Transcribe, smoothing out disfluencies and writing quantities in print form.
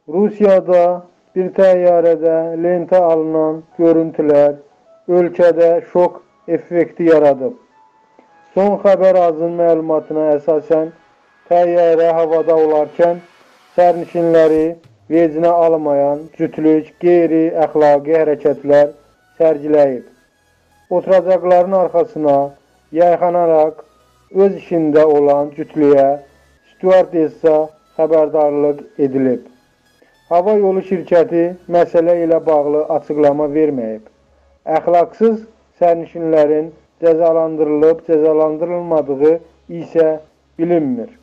Rusiyada bir təyyarədə lentə alınan görüntülər ölkədə şok effekti yaradıb. Son xəbər azın məlumatına əsasən təyyarə havada olarkən sərnişinləri vecinə almayan cütlük qeyri-əxlaqi hərəkətlər sərgiləyib. Oturacaqların arxasına yayxanaraq öz işində olan cütlüyə stüardessa xəbərdarlıq edilib. Hava yolu şirkəti məsələ ilə bağlı açıqlama verməyib. Əxlaqsız sərnişinlərin cəzalandırılıb-cəzalandırılmadığı isə bilinmir.